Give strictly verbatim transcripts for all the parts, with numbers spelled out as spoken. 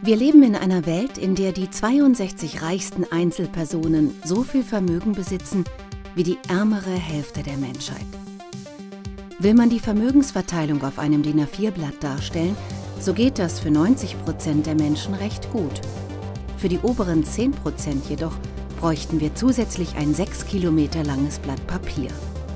Wir leben in einer Welt, in der die zweiundsechzig reichsten Einzelpersonen so viel Vermögen besitzen wie die ärmere Hälfte der Menschheit. Will man die Vermögensverteilung auf einem D I N A vier Blatt darstellen, so geht das für neunzig Prozent der Menschen recht gut. Für die oberen zehn Prozent jedoch bräuchten wir zusätzlich ein sechs Kilometer langes Blatt Papier.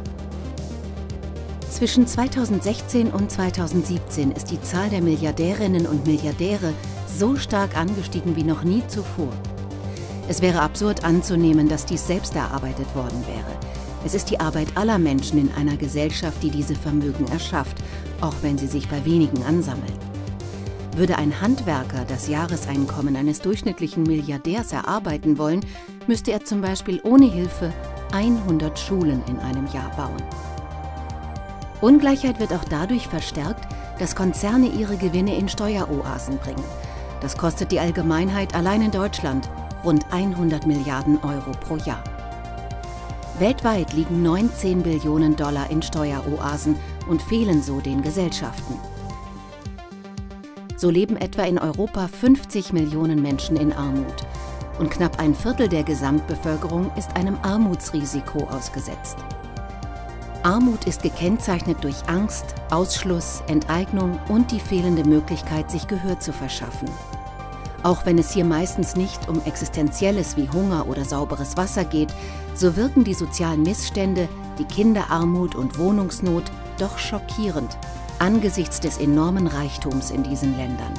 Zwischen zweitausendsechzehn und zweitausendsiebzehn ist die Zahl der Milliardärinnen und Milliardäre so stark angestiegen wie noch nie zuvor. Es wäre absurd anzunehmen, dass dies selbst erarbeitet worden wäre. Es ist die Arbeit aller Menschen in einer Gesellschaft, die diese Vermögen erschafft, auch wenn sie sich bei wenigen ansammeln. Würde ein Handwerker das Jahreseinkommen eines durchschnittlichen Milliardärs erarbeiten wollen, müsste er zum Beispiel ohne Hilfe hundert Schulen in einem Jahr bauen. Ungleichheit wird auch dadurch verstärkt, dass Konzerne ihre Gewinne in Steueroasen bringen. Das kostet die Allgemeinheit allein in Deutschland rund hundert Milliarden Euro pro Jahr. Weltweit liegen neunzehn Billionen Dollar in Steueroasen und fehlen so den Gesellschaften. So leben etwa in Europa fünfzig Millionen Menschen in Armut und knapp ein Viertel der Gesamtbevölkerung ist einem Armutsrisiko ausgesetzt. Armut ist gekennzeichnet durch Angst, Ausschluss, Enteignung und die fehlende Möglichkeit, sich Gehör zu verschaffen. Auch wenn es hier meistens nicht um Existenzielles wie Hunger oder sauberes Wasser geht, so wirken die sozialen Missstände, die Kinderarmut und Wohnungsnot doch schockierend angesichts des enormen Reichtums in diesen Ländern.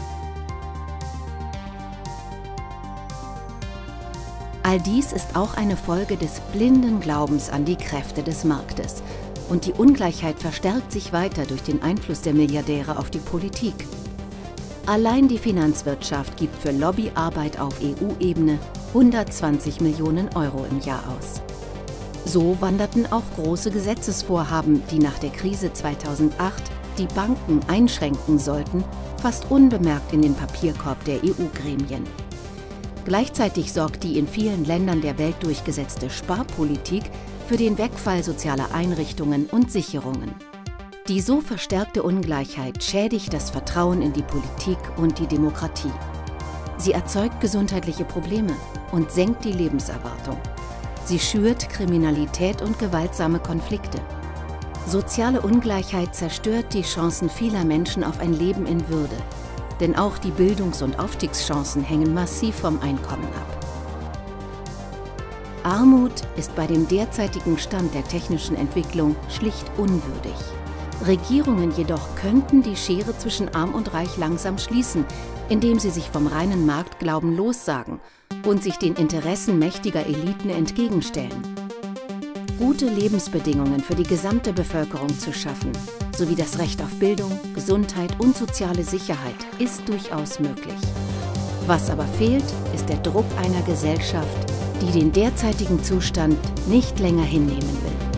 All dies ist auch eine Folge des blinden Glaubens an die Kräfte des Marktes. Und die Ungleichheit verstärkt sich weiter durch den Einfluss der Milliardäre auf die Politik. Allein die Finanzwirtschaft gibt für Lobbyarbeit auf E U-Ebene hundertzwanzig Millionen Euro im Jahr aus. So wanderten auch große Gesetzesvorhaben, die nach der Krise zweitausendacht die Banken einschränken sollten, fast unbemerkt in den Papierkorb der E U-Gremien. Gleichzeitig sorgt die in vielen Ländern der Welt durchgesetzte Sparpolitik für den Wegfall sozialer Einrichtungen und Sicherungen. Die so verstärkte Ungleichheit schädigt das Vertrauen in die Politik und die Demokratie. Sie erzeugt gesundheitliche Probleme und senkt die Lebenserwartung. Sie schürt Kriminalität und gewaltsame Konflikte. Soziale Ungleichheit zerstört die Chancen vieler Menschen auf ein Leben in Würde. Denn auch die Bildungs- und Aufstiegschancen hängen massiv vom Einkommen ab. Armut ist bei dem derzeitigen Stand der technischen Entwicklung schlicht unwürdig. Regierungen jedoch könnten die Schere zwischen Arm und Reich langsam schließen, indem sie sich vom reinen Marktglauben lossagen und sich den Interessen mächtiger Eliten entgegenstellen. Gute Lebensbedingungen für die gesamte Bevölkerung zu schaffen, sowie das Recht auf Bildung, Gesundheit und soziale Sicherheit ist durchaus möglich. Was aber fehlt, ist der Druck einer Gesellschaft, die den derzeitigen Zustand nicht länger hinnehmen will.